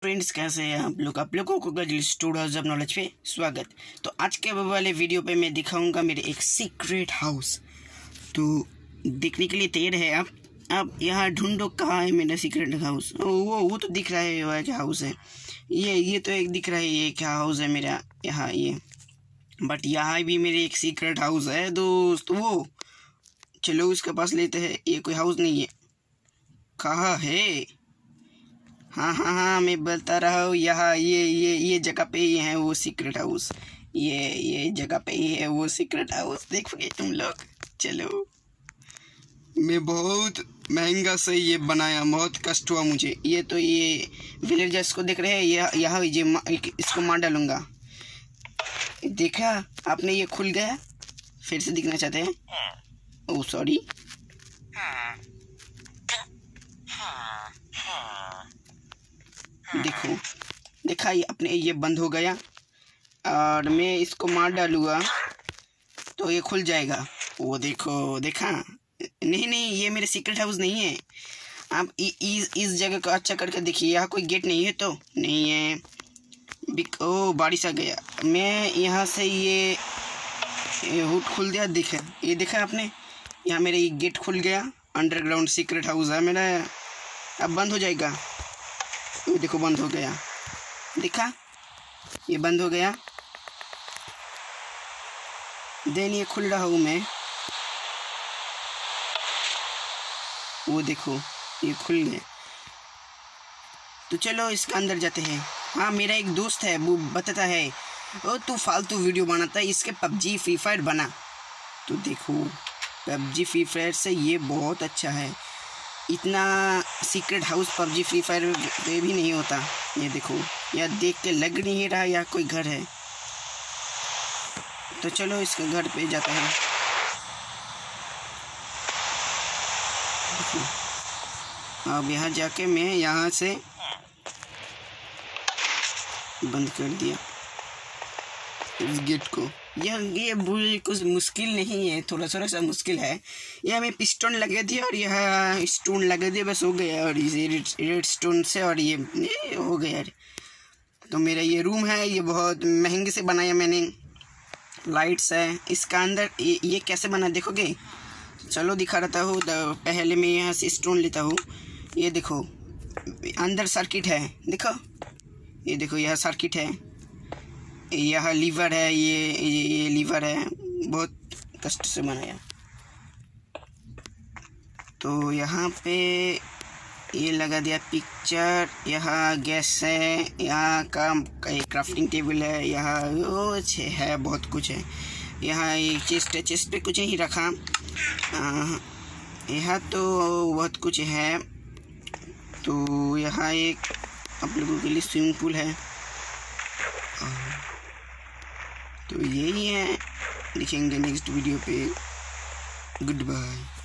Friends, कैसे हैं आप लोगों को गजल स्टूडियोज ऑफ नॉलेज पे स्वागत। तो आज के वाले वीडियो पे मैं दिखाऊंगा मेरे एक सीक्रेट हाउस। तो देखने के लिए तैयार है आप यहाँ ढूंढो कहाँ है मेरा सीक्रेट हाउस। वो तो दिख रहा है, वह क्या हाउस है। ये तो एक दिख रहा है, ये क्या हाउस है मेरा यहाँ ये। बट यहाँ भी मेरे एक सीक्रेट हाउस है दोस्त। वो चलो उसके पास लेते हैं। ये कोई हाउस नहीं है, कहाँ है। हाँ, मैं बता रहा हूँ यहाँ ये जगह पे ही है वो सीक्रेट हाउस। ये जगह पे ही है वो सीक्रेट हाउस। देखोगे तुम लोग। चलो, मैं बहुत महंगा से ये बनाया, बहुत कष्ट हुआ मुझे। ये तो ये विलेजर्स को देख रहे हैं, यहाँ इसको मार डालूंगा। देखा आपने, ये खुल गया। फिर से दिखना चाहते हैं। Oh sorry. देखा ये अपने ये बंद हो गया और मैं इसको मार डालूंगा तो ये खुल जाएगा। वो देखा। नहीं, ये मेरे सीक्रेट हाउस नहीं है। आप इस जगह को अच्छा करके देखिए, यहाँ कोई गेट नहीं है तो नहीं है। ओ बारिश आ गया। मैं यहाँ से ये हुड खुल दिया। देखा आपने, यहाँ मेरा ये गेट खुल गया। अंडरग्राउंड सीक्रेट हाउस है मेरा। अब बंद हो जाएगा। ये देखो बंद हो गया। देखा, ये बंद हो गया। देन ये खुल रहा हूँ मैं। वो देखो ये खुल गया। तो चलो इसके अंदर जाते हैं। हाँ, मेरा एक दोस्त है, वो बताता है ओ तू फालतू वीडियो बनाता है, इसके पबजी फ्री फायर बना। तो देखो पबजी फ्री फायर से ये बहुत अच्छा है। इतना secret house PUBG free fire में भी नहीं होता। ये देखो, यह देख के लग नहीं रहा यहाँ कोई घर है। तो चलो इसके घर पे जाते हैं। अब यहाँ जाके मैं यहाँ से बंद कर दिया इस गेट को। ये कुछ मुश्किल नहीं है, थोड़ा सा मुश्किल है। यह मैं पिस्टन लगा दिया और यह स्टोन लगा दिया, बस हो गया। और इसे रेड स्टोन से और ये हो गया। तो मेरा ये रूम है, ये बहुत महंगे से बनाया मैंने। लाइट्स है इसका अंदर। ये कैसे बना देखोगे? चलो दिखा रहता हूँ। पहले मैं यहाँ से स्टोन लेता हूँ। ये देखो अंदर सर्किट है, देखो। ये देखो यह सर्किट है, यह लीवर है। ये लीवर है, बहुत कष्ट से बनाया। तो यहाँ पे ये लगा दिया पिक्चर। यहाँ गैस है, यहाँ का क्राफ्टिंग टेबल है, यहाँ वो है, बहुत कुछ है। यहाँ एक चेस्ट है, चेस्ट पे कुछ नहीं रखा। यहाँ तो बहुत कुछ है। तो यहाँ एक आप लोगों के लिए स्विमिंग पूल है। तो यही है, देखेंगे नेक्स्ट वीडियो पे। Good bye.